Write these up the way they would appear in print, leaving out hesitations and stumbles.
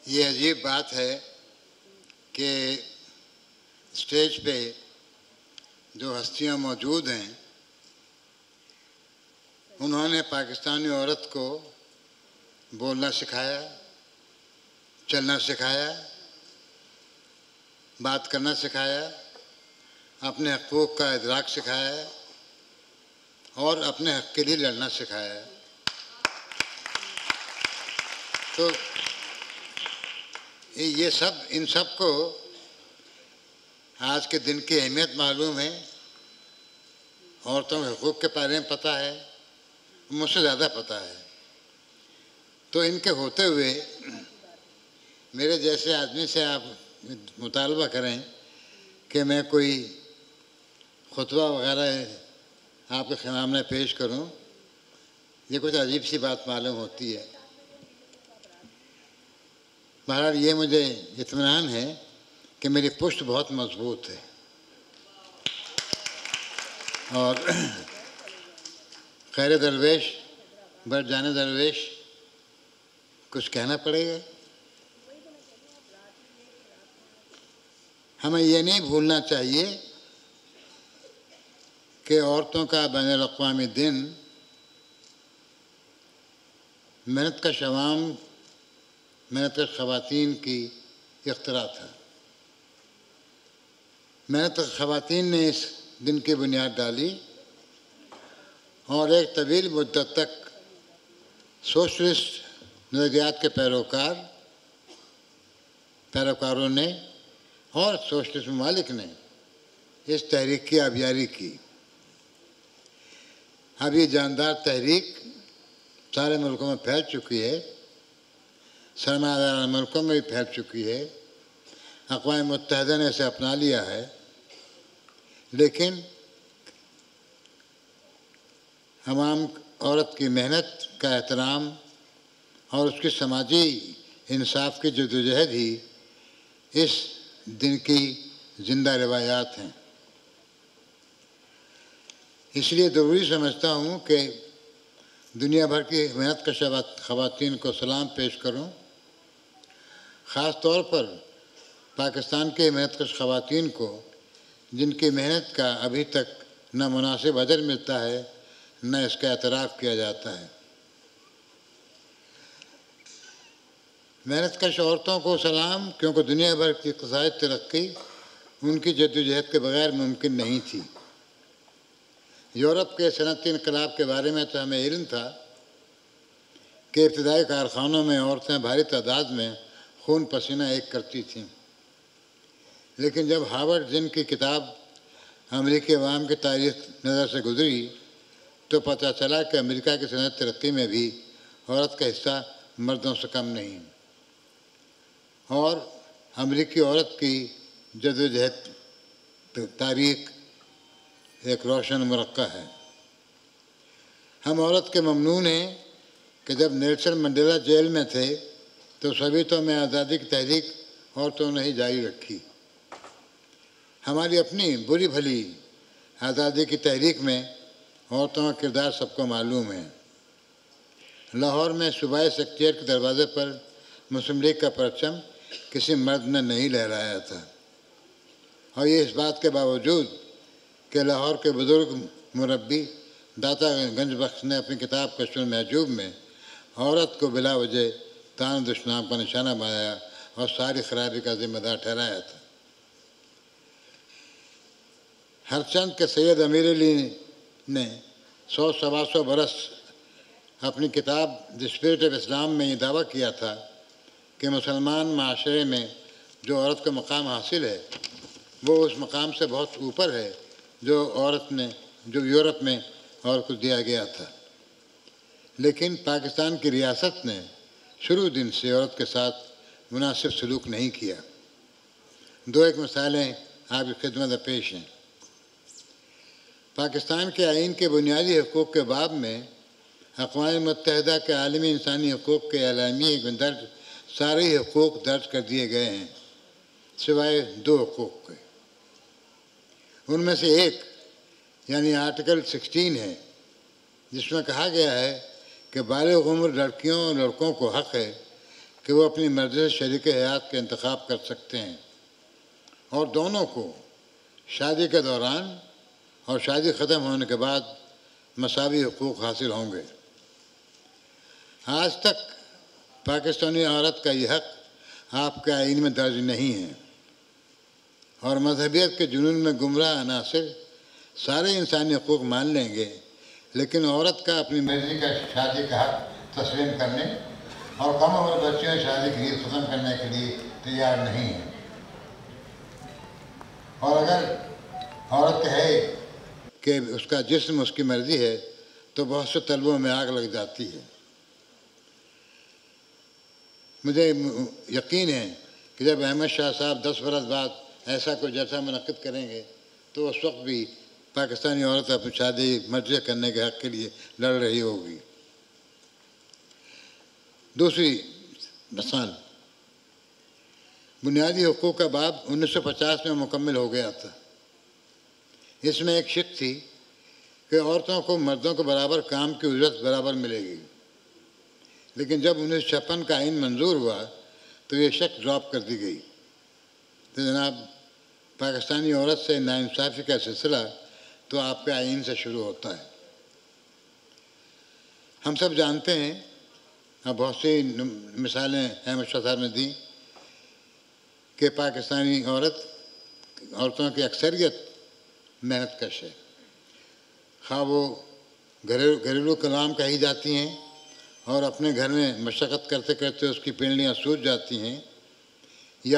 یہ عجیب بات ہے کہ اسٹیج پہ جو ہستیاں موجود ہیں انہوں نے پاکستانی عورت کو بولنا سکھایا، چلنا سکھایا، بات کرنا سکھایا، اپنے حقوق کا ادراک سکھایا اور اپنے حق کے لیے لڑنا سکھایا۔ تو یہ سب ان سب کو آج کے دن کی اہمیت معلوم ہے، عورتوں کے حقوق کے بارے میں پتہ ہے، مجھ سے زیادہ پتہ ہے۔ تو ان کے ہوتے ہوئے میرے جیسے آدمی سے آپ مطالبہ کریں کہ میں کوئی خطبہ وغیرہ آپ کے سامنے پیش کروں، یہ کچھ عجیب سی بات معلوم ہوتی ہے۔ بہرحال یہ مجھے اطمینان ہے کہ میری پشت بہت مضبوط ہے اور خیر درویش بر جانے درویش کچھ کہنا پڑے گا۔ ہمیں یہ نہیں بھولنا چاہیے کہ عورتوں کا بین الاقوامی دن محنت کش عوام، محنت کش خواتین کی اختراع تھا۔ محنت کش خواتین نے اس دن کی بنیاد ڈالی اور ایک طویل مدت تک سوشلسٹ نظریات کے پیروکاروں نے اور سوشلسٹ ممالک نے اس تحریک کی آبیاری کی۔ اب یہ جاندار تحریک سارے ملکوں میں پھیل چکی ہے، سرمایہ دار ملکوں میں بھی پھیل چکی ہے، اقوام متحدہ نے اسے اپنا لیا ہے، لیکن عوام عورت کی محنت کا احترام اور اس کی سماجی انصاف کی جدوجہد ہی اس دن کی زندہ روایات ہیں۔ اس لیے ضروری سمجھتا ہوں کہ دنیا بھر کی محنت کش خواتین کو سلام پیش کروں، خاص طور پر پاکستان کے محنت کش خواتین کو جن کی محنت کا ابھی تک نہ مناسب اجر ملتا ہے نہ اس کا اعتراف کیا جاتا ہے۔ محنت کش عورتوں کو سلام، کیونکہ دنیا بھر کی اقتصادی ترقی ان کی جدوجہد کے بغیر ممکن نہیں تھی۔ یورپ کے صنعتی انقلاب کے بارے میں تو ہمیں علم تھا کہ ابتدائی کارخانوں میں عورتیں بھاری تعداد میں خون پسینہ ایک کرتی تھیں، لیکن جب ہارورڈ جن کی کتاب امریکی عوام کی تاریخ نظر سے گزری تو پتہ چلا کہ امریکہ کی صنعتی ترقی میں بھی عورت کا حصہ مردوں سے کم نہیں، اور امریکی عورت کی جدوجہد تاریخ ایک روشن مرقع ہے۔ ہم عورت کے ممنون ہیں کہ جب نیلسن منڈیلا جیل میں تھے تو سوویتوں میں آزادی کی تحریک عورتوں نے ہی جاری رکھی۔ ہماری اپنی بری بھلی آزادی کی تحریک میں عورتوں کا کردار سب کو معلوم ہے۔ لاہور میں صوبائی سیکریٹریٹ کے دروازے پر مسلم لیگ کا پرچم کسی مرد نے نہیں لہرایا تھا، اور یہ اس بات کے باوجود کہ لاہور کے بزرگ مربی داتا گنج بخش نے اپنی کتاب کشف المحجوب میں عورت کو بلا وجہ طعن دشنام کا نشانہ بنایا اور ساری خرابی کا ذمہ دار ٹھہرایا تھا۔ ہرچند کے سید امیر علی نے 100 برس اپنی کتاب دی اسپرٹ آف اسلام میں یہ دعویٰ کیا تھا کہ مسلمان معاشرے میں جو عورت کو مقام حاصل ہے وہ اس مقام سے بہت اوپر ہے جو یورپ میں عورت کو دیا گیا تھا، لیکن پاکستان کی ریاست نے شروع دن سے عورت کے ساتھ مناسب سلوک نہیں کیا۔ ایک مثالیں آپ کی خدمت میں پیش ہیں۔ پاکستان کے آئین کے بنیادی حقوق کے باب میں اقوام متحدہ کے عالمی انسانی حقوق کے اعلامیے میں درج سارے حقوق درج کر دیے گئے ہیں سوائے 2 حقوق کے۔ ان میں سے ایک یعنی آرٹیکل 16 ہے، جس میں کہا گیا ہے کہ بالغ عمر لڑکیوں اور لڑکوں کو حق ہے کہ وہ اپنی مرضی سے شریک حیات کا انتخاب کر سکتے ہیں اور دونوں کو شادی کے دوران اور شادی ختم ہونے کے بعد مساوی حقوق حاصل ہوں گے۔ آج تک پاکستانی عورت کا یہ حق آپ کے آئین میں درج نہیں ہے اور مذہبیت کے جنون میں گمراہ عناصر سارے انسانی حقوق مان لیں گے، لیکن عورت کا اپنی مرضی کا شادی کا حق تسلیم کرنے اور کم عمر بچیوں کی شادی کی ریت ختم کرنے کے لیے تیار نہیں ہے۔ اور اگر عورت کہے کہ اس کا جسم اس کی مرضی ہے تو بہت سے طلبوں میں آگ لگ جاتی ہے۔ مجھے یقین ہے کہ جب احمد شاہ صاحب 10 برس بعد ایسا کوئی جلسہ منعقد کریں گے تو اس وقت بھی پاکستانی عورت اپنی شادی مرضی کرنے کے حق کے لیے لڑ رہی ہوگی۔ دوسری مثال، بنیادی حقوق کا باب 1950 میں مکمل ہو گیا تھا۔ اس میں ایک شق تھی کہ عورتوں کو مردوں کو برابر کام کی اجرت برابر ملے گی، لیکن جب 1956 کا آئین منظور ہوا تو یہ شق ڈراپ کر دی گئی۔ تو جناب پاکستانی عورت سے ناانصافی کا سلسلہ تو آپ کے آئین سے شروع ہوتا ہے۔ ہم سب جانتے ہیں، اب بہت سی مثالیں احمد شاہ صاحب نے دیں کہ پاکستانی عورتوں کی اکثریت محنت کش ہے، خواہ وہ گھریلو کلام کہی جاتی ہیں اور اپنے گھر میں مشقت کرتے کرتے اس کی پنڈلیاں سوج جاتی ہیں، یا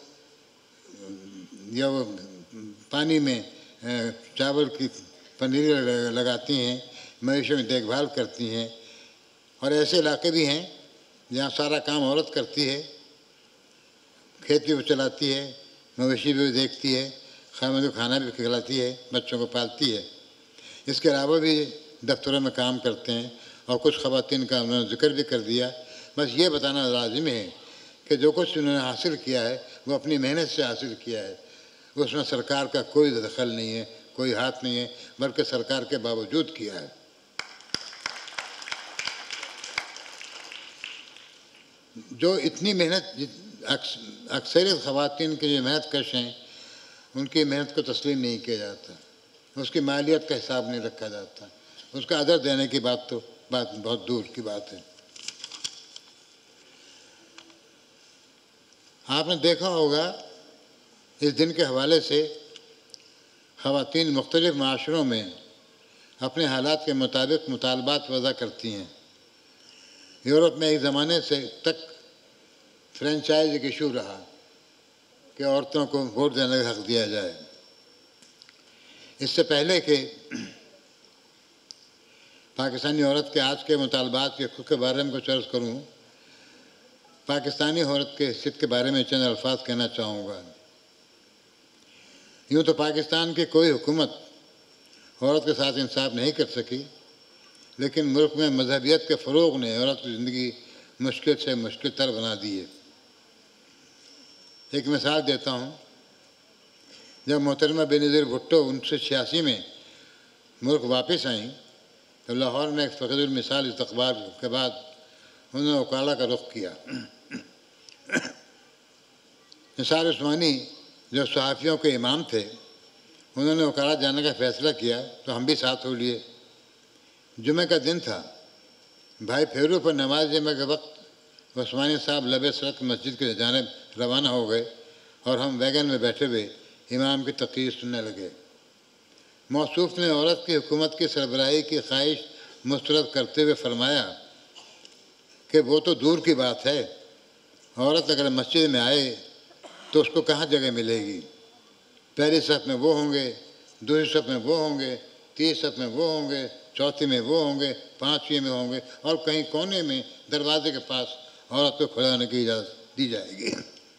وہ پانی میں چاول کی پنیری لگاتی ہیں، مویشیوں میں دیکھ بھال کرتی ہیں۔ اور ایسے علاقے بھی ہیں جہاں سارا کام عورت کرتی ہے، کھیتی بھی چلاتی ہے، مویشی بھی دیکھتی ہے، خاوند کو کھانا بھی کھلاتی ہے، بچوں کو پالتی ہے۔ اس کے علاوہ بھی دفتروں میں کام کرتے ہیں، اور کچھ خواتین کا انہوں نے ذکر بھی کر دیا۔ بس یہ بتانا لازم ہے کہ جو کچھ انہوں نے حاصل کیا ہے وہ اپنی محنت سے حاصل کیا ہے، اس میں سرکار کا کوئی دخل نہیں ہے، کوئی ہاتھ نہیں ہے، بلکہ سرکار کے باوجود کیا ہے۔ جو اتنی محنت اکثریت خواتین کے جو محنت کش ہیں ان کی محنت کو تسلیم نہیں کیا جاتا، اس کی مالیت کا حساب نہیں رکھا جاتا، اس کا ادر دینے کی بات بہت دور کی بات ہے۔ آپ نے دیکھا ہوگا اس دن کے حوالے سے خواتین مختلف معاشروں میں اپنے حالات کے مطابق مطالبات وضع کرتی ہیں۔ یورپ میں ایک زمانے سے تک فرینچائز ایک ایشو رہا کہ عورتوں کو ووٹ دینے کا حق دیا جائے۔ اس سے پہلے کہ پاکستانی عورت کے آج کے مطالبات کے حقوق کے بارے میں کچھ عرض کروں، پاکستانی عورت کے حیثیت کے بارے میں چند الفاظ کہنا چاہوں گا۔ یوں تو پاکستان کی کوئی حکومت عورت کے ساتھ انصاف نہیں کر سکی، لیکن ملک میں مذہبیت کے فروغ نے عورت کی زندگی مشکل سے مشکل تر بنا دی ہے۔ ایک مثال دیتا ہوں، جب محترمہ بینظیر بھٹو 1986 میں ملک واپس آئیں تو لاہور میں ایک فقید المثال استقبال کے بعد انہوں نے وکالہ کا رخ کیا۔ نثار عثمانی جو صحافیوں کے امام تھے، انہوں نے وکالہ جانے کا فیصلہ کیا تو ہم بھی ساتھ ہو لیے۔ جمعہ کا دن تھا، بھائی پھیرو پر نماز جمعہ کے وقت عثمانی صاحب لبِ سڑک مسجد کی جانب روانہ ہو گئے اور ہم ویگن میں بیٹھے ہوئے امام کی تقریر سننے لگے۔ موصوف نے عورت کی حکومت کی سربراہی کی خواہش مسترد کرتے ہوئے فرمایا کہ وہ تو دور کی بات ہے، عورت اگر مسجد میں آئے تو اس کو کہاں جگہ ملے گی؟ پہلی صف میں وہ ہوں گے، دوسری صف میں وہ ہوں گے، تیسری صف میں وہ ہوں گے، چوتھی میں وہ ہوں گے، پانچویں میں ہوں گے، اور کہیں کونے میں دروازے کے پاس عورت کو کھڑا ہونے کی اجازت دی جائے گی۔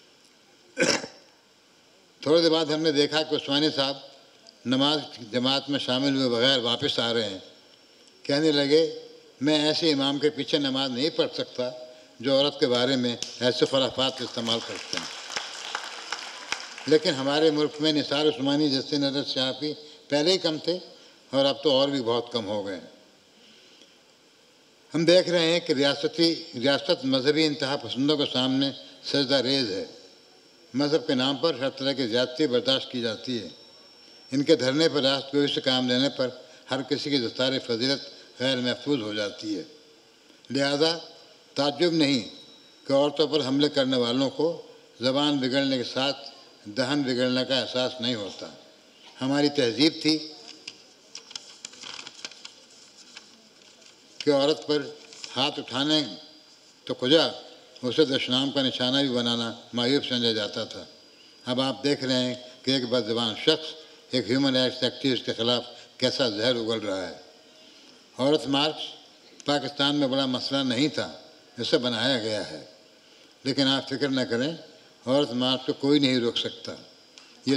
تھوڑی دیر بعد ہم نے دیکھا کہ عثمانی صاحب نماز جماعت میں شامل ہوئے بغیر واپس آ رہے ہیں۔ کہنے لگے میں ایسے امام کے پیچھے نماز نہیں پڑھ سکتا جو عورت کے بارے میں ایسے خرافات استعمال کرتے ہیں۔ لیکن ہمارے ملک میں نثار عثمانی جیسے نظر صحافی پہلے ہی کم تھے اور اب تو اور بھی بہت کم ہو گئے ہیں۔ ہم دیکھ رہے ہیں کہ ریاست مذہبی انتہا پسندوں کے سامنے سجدہ ریز ہے۔ مذہب کے نام پر ہر طرح کی زیادتی برداشت کی جاتی ہے۔ ان کے دھرنے پر راست گوئی سے کام لینے پر ہر کسی کی دستار فضیلت غیر محفوظ ہو جاتی ہے۔ لہذا تعجب نہیں کہ عورتوں پر حملے کرنے والوں کو زبان بگڑنے کے ساتھ دہن بگڑنے کا احساس نہیں ہوتا۔ ہماری تہذیب تھی کہ عورت پر ہاتھ اٹھانے تو کجا اسے دشنام کا نشانہ بھی بنانا معیوب سمجھا جاتا تھا۔ اب آپ دیکھ رہے ہیں کہ ایک بدزبان شخص ایک ہیومن رائٹس ایکٹیوسٹ کے خلاف کیسا زہر اگل رہا ہے۔ عورت مارچ پاکستان میں بڑا مسئلہ نہیں تھا، اسے بنایا گیا ہے، لیکن آپ فکر نہ کریں، عورت مارچ کو کوئی نہیں روک سکتا۔ یہ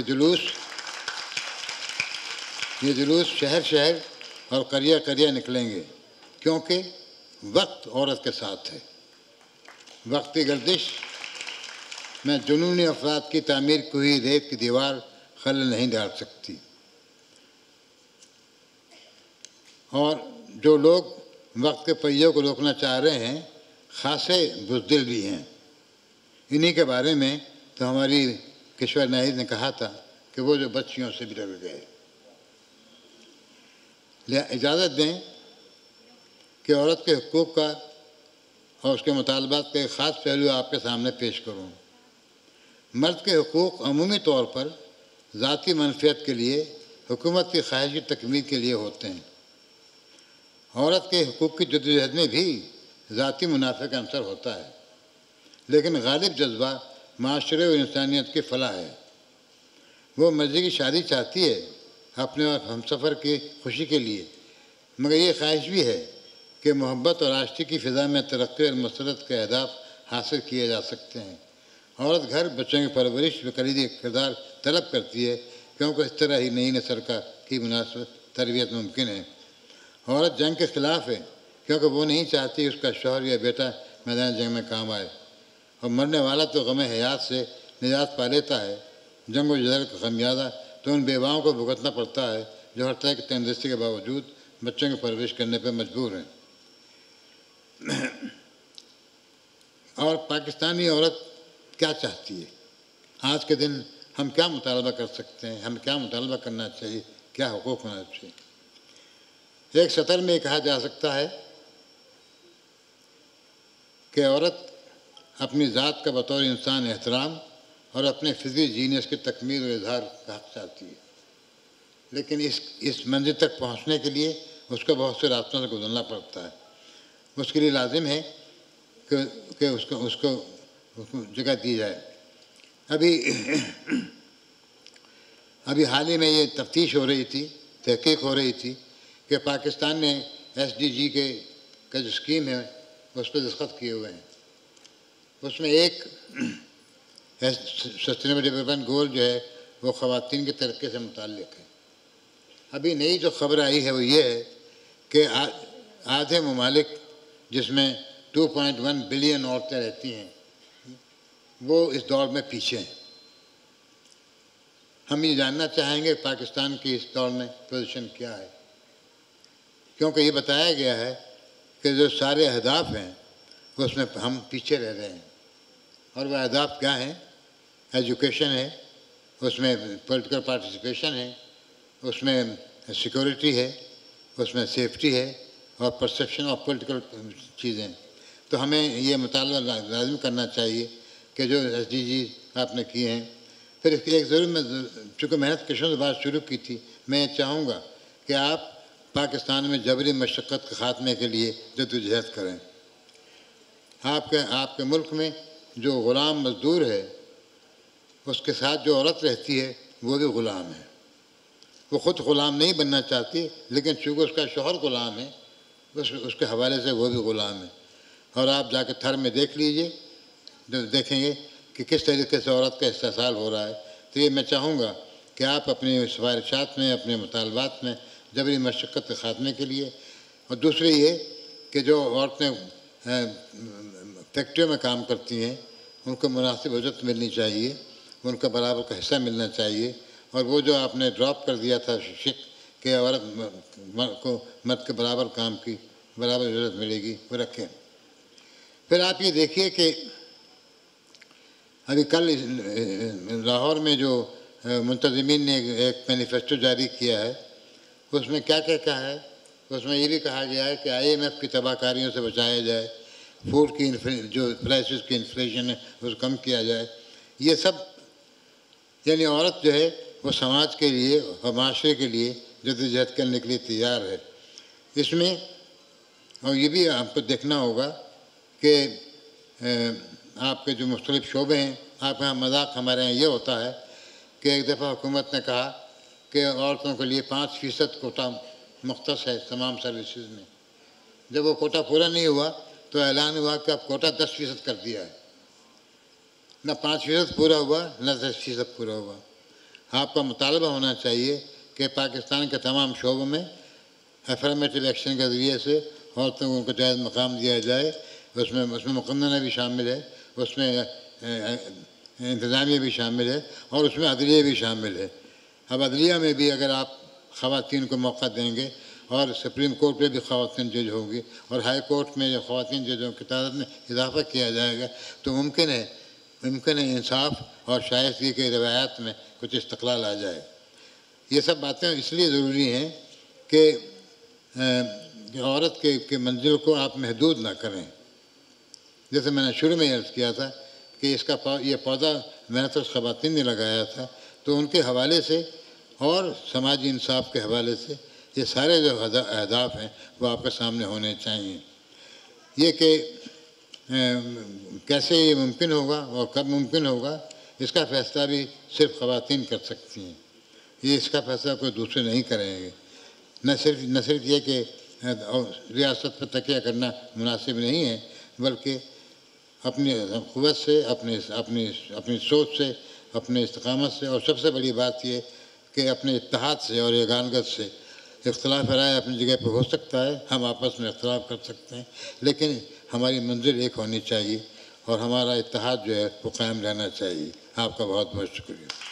جلوس شہر شہر اور قریہ قریہ نکلیں گے، کیونکہ وقت عورت کے ساتھ ہے۔ وقت کی گردش میں جنونی افراد کی تعمیر کوئی ریت کی دیوار خلل نہیں ڈال سکتی، اور جو لوگ وقت کے پہیوں کو روکنا چاہ رہے ہیں خاصے بزدل بھی ہیں۔ انہی کے بارے میں تو ہماری کشور ناہید نے کہا تھا کہ وہ جو بچیوں سے بھی ڈر گئے۔ اجازت دیں کہ عورت کے حقوق کا اور اس کے مطالبات کا ایک خاص پہلو آپ کے سامنے پیش کروں۔ مرد کے حقوق عمومی طور پر ذاتی منفعت کے لیے، حکومت کی خواہش کی تکمیل کے لیے ہوتے ہیں۔ عورت کے حقوق کی جدوجہد میں بھی ذاتی منافع کا عنصر ہوتا ہے، لیکن غالب جذبہ معاشرے اور انسانیت کی فلاح ہے۔ وہ مرضی کی شادی چاہتی ہے اپنے اور ہمسفر کی خوشی کے لیے، مگر یہ خواہش بھی ہے کہ محبت اور آشتی کی فضا میں ترقی اور مسرت کے اہداف حاصل کیے جا سکتے ہیں۔ عورت گھر بچوں کی پرورش میں کلیدی کردار طلب کرتی ہے، کیونکہ اس طرح ہی نئی نسل کی مناسب تربیت ممکن ہے۔ عورت جنگ کے خلاف ہے، کیونکہ وہ نہیں چاہتی اس کا شوہر یا بیٹا میدان جنگ میں کام آئے، اور مرنے والا تو غم حیات سے نجات پا لیتا ہے۔ جنگ و جدل کا خمیازہ تو ان بیواؤں کو بھگتنا پڑتا ہے جو ہر طرح کی تندرستی کے باوجود بچوں کی پرورش کرنے پہ مجبور ہیں۔ اور پاکستانی عورت کیا چاہتی ہے؟ آج کے دن ہم کیا مطالبہ کر سکتے ہیں؟ ہمیں کیا مطالبہ کرنا چاہیے؟ کیا حقوق ہونا چاہیے؟ ایک سطر میں یہ کہا جا سکتا ہے کہ عورت اپنی ذات کا بطور انسان احترام اور اپنے فطری جینیس کی تکمیل و اظہار کا حق چاہتی ہے، لیکن اس منزل تک پہنچنے کے لیے اس کو بہت سے راستوں سے گزرنا پڑتا ہے۔ اس کے لیے لازم ہے کہ اس کو جگہ دی جائے۔ ابھی حال ہی میں یہ تفتیش ہو رہی تھی، تحقیق ہو رہی تھی کہ پاکستان نے SDG کا جو اسکیم ہے اس پہ دستخط کیے ہوئے ہیں۔ اس میں ایک سسٹینیبل ڈیولپمنٹ گول جو ہے وہ خواتین کے ترقی سے متعلق ہے۔ ابھی نئی جو خبر آئی ہے وہ یہ ہے کہ آدھے ممالک جس میں 2.1 بلین عورتیں رہتی ہیں وہ اس دوڑ میں پیچھے ہیں۔ ہم یہ جاننا چاہیں گے پاکستان کی اس دوڑ میں پوزیشن کیا ہے، کیونکہ یہ بتایا گیا ہے کہ جو سارے اہداف ہیں اس میں ہم پیچھے رہ رہے ہیں، اور وہ اہداف کیا ہیں؟ ایجوکیشن ہے، اس میں پولیٹیکل پارٹیسپیشن ہے، اس میں سیکورٹی ہے، اس میں سیفٹی ہے، اور پرسیپشن آف پولیٹیکل چیزیں۔ تو ہمیں یہ مطالبہ لازم کرنا چاہیے کہ جو SDG آپ نے کیے ہیں، پھر اس کی ایک ضرور میں چونکہ محنت کشوں سے بات شروع کی تھی، میں یہ چاہوں گا کہ آپ پاکستان میں جبری مشقت کے خاتمے کے لیے جدوجہد کریں۔ آپ کے ملک میں جو غلام مزدور ہے اس کے ساتھ جو عورت رہتی ہے وہ بھی غلام ہے۔ وہ خود غلام نہیں بننا چاہتی، لیکن چونکہ اس کا شوہر غلام ہے اس کے حوالے سے وہ بھی غلام ہے۔ اور آپ جا کے تھر میں دیکھ لیجئے، دیکھیں گے کہ کس طریقے سے عورت کا استحصال ہو رہا ہے۔ تو یہ میں چاہوں گا کہ آپ اپنی سفارشات میں، اپنے مطالبات میں جبری مشقت کے خاتمے کے لیے، اور دوسری یہ کہ جو عورتیں فیکٹریوں میں کام کرتی ہیں ان کو مناسب اجرت ملنی چاہیے، ان کا برابر کا حصہ ملنا چاہیے، اور وہ جو آپ نے ڈراپ کر دیا تھا شک کہ عورت کو مرد کے برابر کام کی برابر ضرورت ملے گی وہ رکھیں۔ پھر آپ یہ دیکھیے کہ ابھی کل لاہور میں جو منتظمین نے ایک مینیفیسٹو جاری کیا ہے، اس میں کیا کیا کہا ہے؟ اس میں یہ بھی کہا گیا ہے کہ IMF کی تباہ کاریوں سے بچایا جائے، فوڈ کی جو پرائسز کی انفلیشن ہے اس کو کم کیا جائے۔ یہ سب یعنی عورت جو ہے وہ سماج کے لیے اور معاشرے کے لیے جدوجہد کرنے کے لیے تیار ہے۔ اس میں اور یہ بھی آپ کو دیکھنا ہوگا کہ آپ کے جو مختلف شعبے ہیں، آپ یہاں مذاق ہمارے یہاں یہ ہوتا ہے کہ ایک دفعہ حکومت نے کہا کہ عورتوں کے لیے 5% کوٹا مختص ہے تمام سروسز میں۔ جب وہ کوٹا پورا نہیں ہوا تو اعلان ہوا کہ اب کوٹا 10% کر دیا ہے۔ نہ 5% پورا ہوا نہ 10% پورا ہوا۔ آپ کا مطالبہ ہونا چاہیے کہ پاکستان کے تمام شعبوں میں افرمیٹو ایکشن کے ذریعے سے عورتوں کو جائز مقام دیا جائے۔ اس میں مقننہ بھی شامل ہے، اس میں انتظامیہ بھی شامل ہے، اور اس میں عدلیہ بھی شامل ہے۔ اب عدلیہ میں بھی اگر آپ خواتین کو موقع دیں گے اور سپریم کورٹ میں بھی خواتین جج ہوگی اور ہائی کورٹ میں جو خواتین ججوں کی تعداد میں اضافہ کیا جائے گا تو ممکن ہے انصاف اور شائستگی کے روایات میں کچھ استقلال آ جائے۔ یہ سب باتیں اس لیے ضروری ہیں کہ عورت کے منزل کو آپ محدود نہ کریں۔ جیسے میں نے شروع میں عرض کیا تھا کہ یہ پودا میں نے تو خواتین نے لگایا تھا، تو ان کے حوالے سے اور سماجی انصاف کے حوالے سے یہ سارے جو اہداف ہیں وہ آپ کے سامنے ہونے چاہیے۔ یہ کہ کیسے یہ ممکن ہوگا اور کب ممکن ہوگا، اس کا فیصلہ بھی صرف خواتین کر سکتی ہیں۔ یہ اس کا فیصلہ کوئی دوسرے نہیں کریں گے۔ نہ صرف یہ کہ ریاست پر تکیہ کرنا مناسب نہیں ہے، بلکہ اپنی قوت سے، اپنی سوچ سے، اپنے استقامت سے، اور سب سے بڑی بات یہ کہ اپنے اتحاد سے اور یگانگت سے۔ اختلاف رائے اپنی جگہ پہ ہو سکتا ہے، ہم آپس میں اختلاف کر سکتے ہیں، لیکن ہماری منزل ایک ہونی چاہیے اور ہمارا اتحاد جو ہے وہ قائم رہنا چاہیے۔ آپ کا بہت بہت شکریہ۔